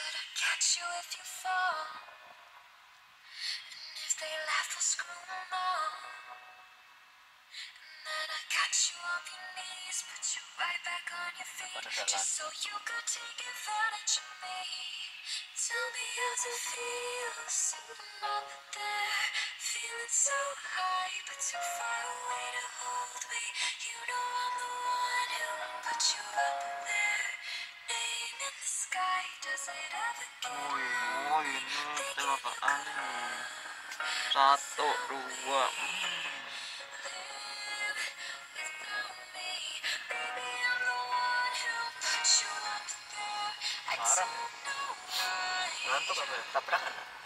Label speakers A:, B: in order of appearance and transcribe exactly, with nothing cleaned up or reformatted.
A: Should I catch you if you fall? And if they laugh, I'll screw them all. And then I catch you off your knees, put you right back on your feet, just so you could take advantage of me. Tell me how's it feel, sitting up there, feeling so high, but too far away to hold me. You know I'm the one who put you up there, name in the sky. Does it ever get
B: Oh, ini tema apaan nih? Satu, dua. Hmm. Parah. Ngantuk apa ya? Tabrakan.